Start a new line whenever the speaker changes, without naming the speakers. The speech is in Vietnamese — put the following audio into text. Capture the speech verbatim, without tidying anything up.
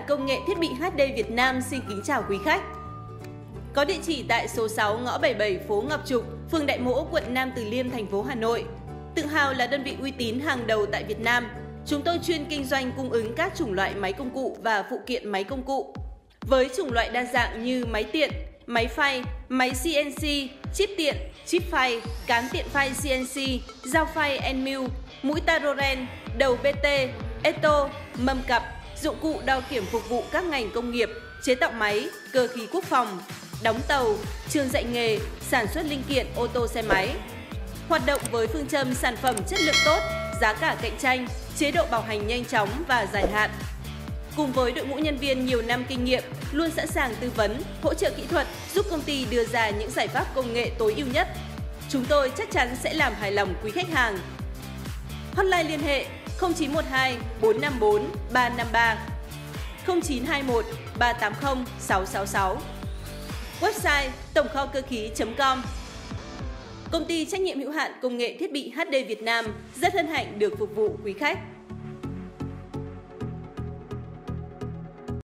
Công nghệ Thiết bị hát đê Việt Nam xin kính chào quý khách. Có địa chỉ tại số sáu ngõ bảy mươi bảy phố Ngọc Trục, phường Đại Mỗ, quận Nam Từ Liêm, thành phố Hà Nội. Tự hào là đơn vị uy tín hàng đầu tại Việt Nam, chúng tôi chuyên kinh doanh cung ứng các chủng loại máy công cụ và phụ kiện máy công cụ. Với chủng loại đa dạng như máy tiện, máy phay, máy xê en xê, chip tiện, chip phay, cán tiện phay xê en xê, dao phay Enmill, mũi Taroren, đầu bê tê, Eto, mâm cặp, dụng cụ đo kiểm phục vụ các ngành công nghiệp, chế tạo máy, cơ khí quốc phòng, đóng tàu, trường dạy nghề, sản xuất linh kiện ô tô xe máy. Hoạt động với phương châm sản phẩm chất lượng tốt, giá cả cạnh tranh, chế độ bảo hành nhanh chóng và dài hạn. Cùng với đội ngũ nhân viên nhiều năm kinh nghiệm, luôn sẵn sàng tư vấn, hỗ trợ kỹ thuật, giúp công ty đưa ra những giải pháp công nghệ tối ưu nhất. Chúng tôi chắc chắn sẽ làm hài lòng quý khách hàng. Hotline liên hệ không chín một hai bốn năm bốn ba năm ba, không chín hai một ba tám không sáu sáu sáu. Website tổng kho cơ khí chấm com. Công ty trách nhiệm hữu hạn Công nghệ Thiết bị hát đê Việt Nam rất hân hạnh được phục vụ quý khách.